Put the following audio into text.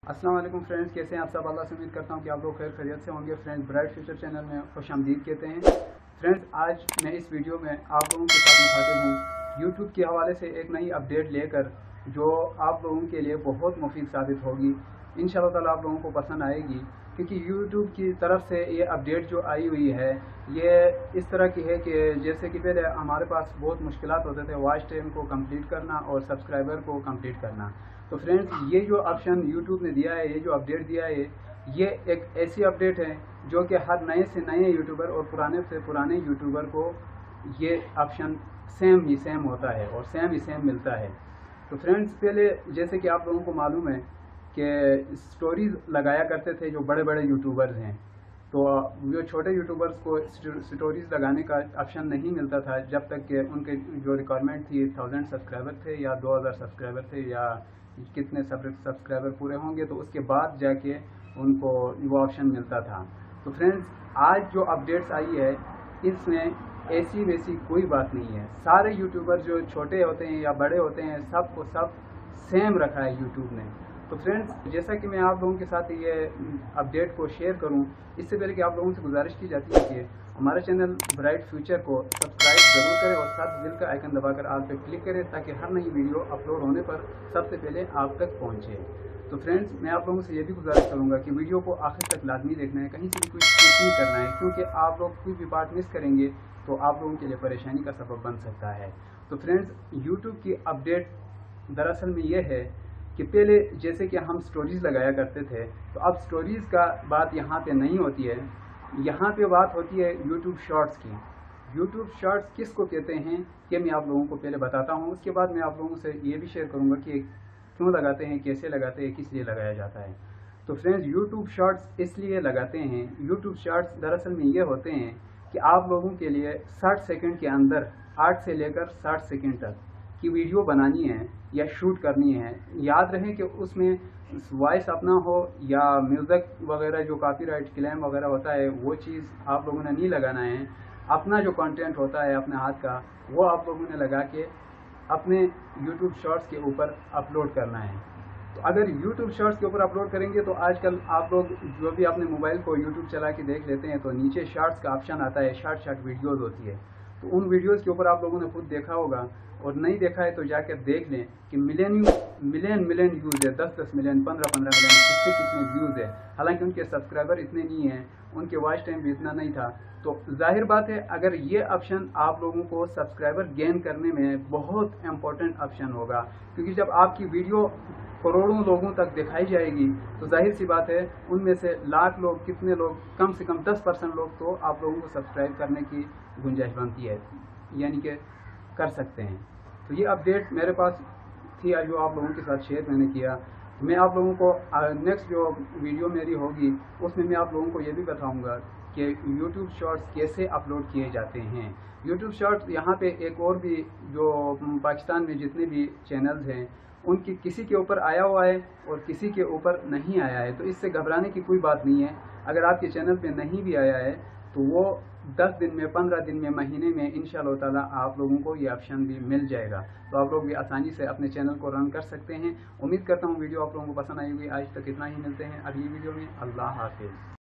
अस्सलाम वालेकुम फ्रेंड्स, कैसे हैं आप सब। अल्लाह से उम्मीद करता हूं कि आप लोग खैर खैरियत से होंगे। फ्रेंड्स, ब्राइट फ्यूचर चैनल में खुश आमदीद कहते हैं। फ्रेंड्स, आज मैं इस वीडियो में आप लोगों के साथ मुखातिब हूं यूट्यूब के हवाले से एक नई अपडेट लेकर, जो आप लोगों के लिए बहुत मुफीद साबित होगी। इंशाअल्लाह ताला आप लोगों को पसंद आएगी, क्योंकि यूट्यूब की तरफ से ये अपडेट जो आई हुई है ये इस तरह की है कि जैसे कि पहले हमारे पास बहुत मुश्किलात होते थे वॉच टाइम को कंप्लीट करना और सब्सक्राइबर को कंप्लीट करना। तो फ्रेंड्स, ये जो ऑप्शन यूट्यूब ने दिया है, ये जो अपडेट दिया है, ये एक ऐसी अपडेट है जो कि हर नए से नए यूट्यूबर और पुराने से पुराने यूट्यूबर को ये ऑप्शन सेम होता है और सेम ही सेम मिलता है। तो फ्रेंड्स, पहले जैसे कि आप लोगों को मालूम है कि स्टोरीज लगाया करते थे जो बड़े बड़े यूट्यूबर्स हैं, तो जो छोटे यूट्यूबर्स को स्टोरीज लगाने का ऑप्शन नहीं मिलता था जब तक कि उनके जो रिक्वायरमेंट थी 1000 सब्सक्राइबर थे या 2000 सब्सक्राइबर थे या कितने सब्सक्राइबर पूरे होंगे, तो उसके बाद जाके उनको वो ऑप्शन मिलता था। तो फ्रेंड्स, आज जो अपडेट्स आई है इसमें ऐसी वैसी कोई बात नहीं है। सारे यूट्यूबर जो छोटे होते हैं या बड़े होते हैं, सबको सब सेम रखा है यूट्यूब ने। तो फ्रेंड्स, जैसा कि मैं आप लोगों के साथ ये अपडेट को शेयर करूं, इससे पहले कि आप लोगों से गुजारिश की जाती है कि हमारे चैनल ब्राइट फ्यूचर को सब्सक्राइब ज़रूर करें और साथ बिल का आइकन दबाकर ऑल पे क्लिक करें, ताकि हर नई वीडियो अपलोड होने पर सबसे पहले आप तक पहुंचे। तो फ्रेंड्स, मैं आप लोगों से ये भी गुजारिश करूंगा कि वीडियो को आखिर तक लाजमी देखना है, कहीं से भी कुछ स्किप नहीं करना है, क्योंकि आप लोग कोई भी पार्ट मिस करेंगे तो आप लोगों के लिए परेशानी का सबब बन सकता है। तो फ्रेंड्स, यूट्यूब की अपडेट दरअसल में ये है कि पहले जैसे कि हम स्टोरीज लगाया करते थे, तो अब स्टोरीज का बात यहाँ पे नहीं होती है, यहाँ पे बात होती है यूट्यूब शॉर्ट्स की। यूट्यूब शॉर्ट्स किस को कहते हैं ये मैं आप लोगों को पहले बताता हूँ, उसके बाद मैं आप लोगों से ये भी शेयर करूँगा कि क्यों लगाते हैं, कैसे लगाते हैं, किस लिए लगाया जाता है। तो फ्रेंड्स, यूट्यूब शॉर्ट्स इसलिए लगाते हैं, यूट्यूब शॉर्ट्स दरअसल में ये होते हैं कि आप लोगों के लिए 60 सेकंड के अंदर 8 से लेकर 60 सेकंड तक की वीडियो बनानी है या शूट करनी है। याद रहे कि उसमें वॉइस अपना हो या म्यूज़िक वगैरह जो कॉपीराइट क्लेम वगैरह होता है वो चीज़ आप लोगों ने नहीं लगाना है। अपना जो कंटेंट होता है अपने हाथ का, वो आप लोगों ने लगा के अपने यूट्यूब शॉर्ट्स के ऊपर अपलोड करना है। तो अगर यूट्यूब शॉर्ट्स के ऊपर अपलोड करेंगे तो आजकल आप लोग जो भी अपने मोबाइल को यूट्यूब चला के देख लेते हैं, तो नीचे शॉर्ट्स का ऑप्शन आता है, शॉर्ट वीडियोज़ होती है। तो उन वीडियोज़ के ऊपर आप लोगों ने खुद देखा होगा, और नहीं देखा है तो जाकर देख लें कि मिलियन व्यूज़ है, 10 मिलियन, 15 मिलियन, कितने व्यूज़ है। हालांकि उनके सब्सक्राइबर इतने नहीं हैं, उनके वॉच टाइम भी इतना नहीं था। तो जाहिर बात है, अगर ये ऑप्शन आप लोगों को सब्सक्राइबर गेन करने में बहुत इम्पोर्टेंट ऑप्शन होगा, क्योंकि जब आपकी वीडियो करोड़ों लोगों तक दिखाई जाएगी तो जाहिर सी बात है उनमें से लाख लोग, कितने लोग, कम से कम 10% लोग तो आप लोगों को सब्सक्राइब करने की गुंजाइश बनती है, यानी कि कर सकते हैं। तो ये अपडेट मेरे पास थी जो आप लोगों के साथ शेयर मैंने किया। मैं आप लोगों को नेक्स्ट जो वीडियो मेरी होगी उसमें मैं आप लोगों को ये भी बताऊंगा कि यूट्यूब शॉर्ट्स कैसे अपलोड किए जाते हैं। यूट्यूब शॉर्ट्स यहाँ पे एक और भी जो पाकिस्तान में जितने भी चैनल्स हैं उनकी किसी के ऊपर आया हुआ है और किसी के ऊपर नहीं आया है, तो इससे घबराने की कोई बात नहीं है। अगर आपके चैनल पे नहीं भी आया है तो वो 10 दिन में, 15 दिन में, महीने में इंशाअल्लाह ताला आप लोगों को ये ऑप्शन भी मिल जाएगा, तो आप लोग भी आसानी से अपने चैनल को रन कर सकते हैं। उम्मीद करता हूँ वीडियो आप लोगों को पसंद आई होगी। आज तक इतना ही, मिलते हैं अगली वीडियो में। अल्लाह हाफिज़।